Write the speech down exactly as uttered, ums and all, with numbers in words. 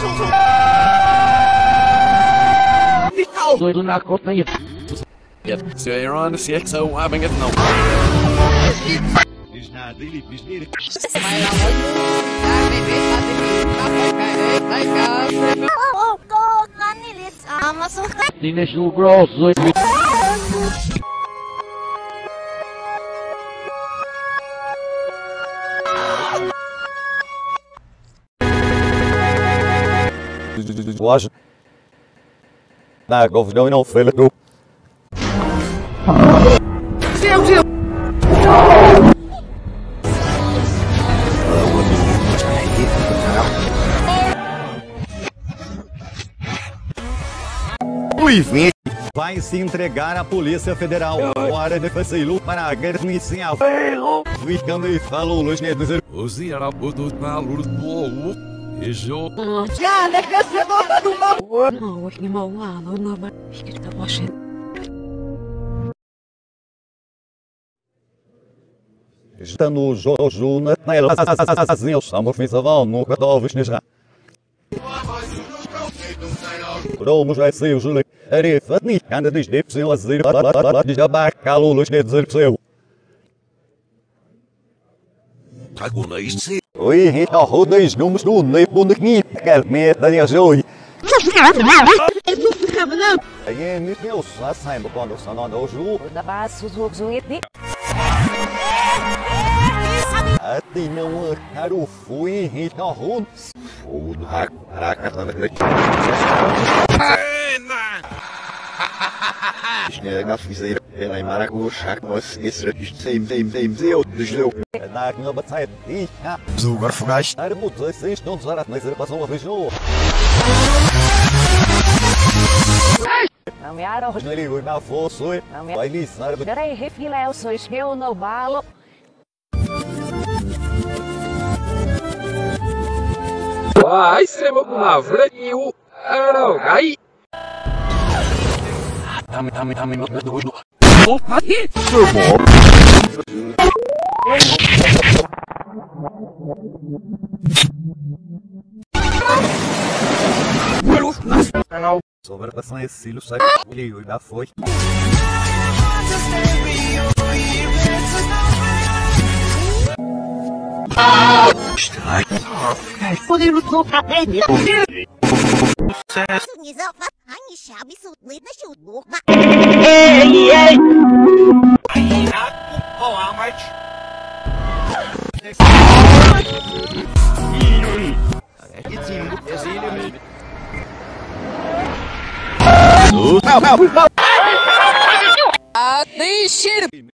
Doido na conta aí. So you're on the C X O having it now. Tienes o grosso. Loja. Na governão não foi lá. Seu Deus. Vai se entregar à Polícia Federal. Hora de fazer para a guerra inicial. Ficando e falou os netos. Os irabudos na luz do ovo. E jo. Está no Jojo na Elazinho, estamos fisaval no Catovos Neja. Promos vai ser o Júlio. Arefa, ni canda dos dedos e lazer. Já bacalo os dedos do seu. Oi, então rodeios números do Nepo de Knip, quer meta de ajoio. Aí, meu, só saindo quando só não dou ju. Da base, os outros Até não quero fui então rundos. O do hack, caraca, tá na frente. Schnell fizer, ela em Maracuja, was ist same same same zero, desdeu. Na nova sai, e Zugar Fugaz. Era muito assim, não usar, mas ele passou uma vez no. Não me aro. Não ligo na força, vai lhe sabe. Darei refilé, eu sou esqueu no balo. Vai ser uma palavra e o Aragai. Tami, tami, tami, não é doido. Opa, Sobrepassação esse silo sai. Ligo da foi. Podemos comprar prêmio. Anh sao biết sụt biết nó sụt buộc mà. Ei, ei. Não, não, não. Ah, deixa